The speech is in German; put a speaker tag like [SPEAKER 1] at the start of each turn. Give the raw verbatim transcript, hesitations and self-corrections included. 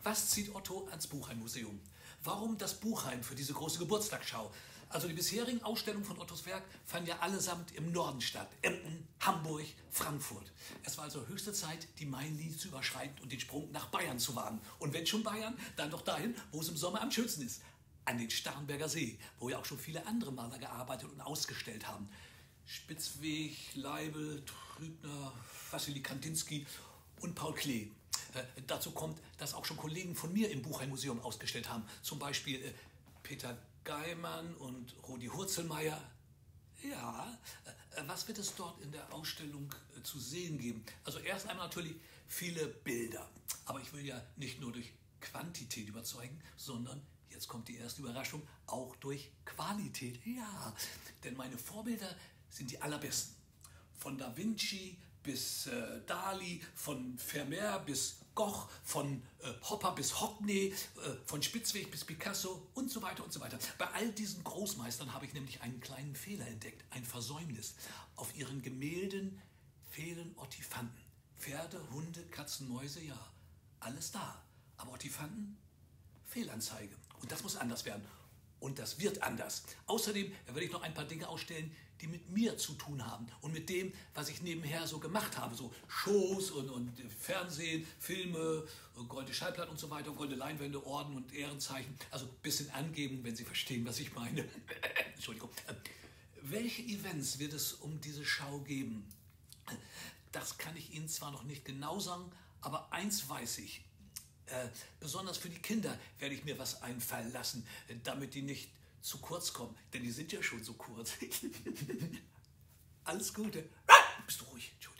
[SPEAKER 1] Was zieht Otto ans Buchheim-Museum? Warum das Buchheim für diese große Geburtstagsschau? Also die bisherigen Ausstellungen von Ottos Werk fanden ja allesamt im Norden statt. Emden, Hamburg, Frankfurt. Es war also höchste Zeit, die Mainlinie zu überschreiten und den Sprung nach Bayern zu wagen. Und wenn schon Bayern, dann doch dahin, wo es im Sommer am schönsten ist. An den Starnberger See, wo ja auch schon viele andere Maler gearbeitet und ausgestellt haben. Spitzweg, Leibl, Trübner, Wassily Kandinsky und Paul Klee. Äh, dazu kommt, dass auch schon Kollegen von mir im Buchheim-Museum ausgestellt haben. Zum Beispiel äh, Peter Geimann und Rudi Hurzelmeier. Ja, äh, was wird es dort in der Ausstellung äh, zu sehen geben? Also erst einmal natürlich viele Bilder. Aber ich will ja nicht nur durch Quantität überzeugen, sondern, jetzt kommt die erste Überraschung, auch durch Qualität. Ja, denn meine Vorbilder sind die allerbesten. Von Da Vinci bis äh, Dali, von Vermeer bis Goch, von äh, Hopper bis Hockney, äh, von Spitzweg bis Picasso und so weiter und so weiter. Bei all diesen Großmeistern habe ich nämlich einen kleinen Fehler entdeckt, ein Versäumnis. Auf ihren Gemälden fehlen Ottifanten. Pferde, Hunde, Katzen, Mäuse, ja, alles da. Aber Ottifanten? Fehlanzeige. Und das muss anders werden. Und das wird anders. Außerdem werde ich noch ein paar Dinge ausstellen, die mit mir zu tun haben und mit dem, was ich nebenher so gemacht habe. So Shows und, und Fernsehen, Filme, goldene Schallplatten und so weiter, goldene Leinwände, Orden und Ehrenzeichen. Also ein bisschen angeben, wenn Sie verstehen, was ich meine. Entschuldigung. Welche Events wird es um diese Schau geben? Das kann ich Ihnen zwar noch nicht genau sagen, aber eins weiß ich. Äh, besonders für die Kinder werde ich mir was einfallen lassen, damit die nicht zu kurz kommen, denn die sind ja schon so kurz. Alles Gute. Bist du ruhig? Entschuldigung.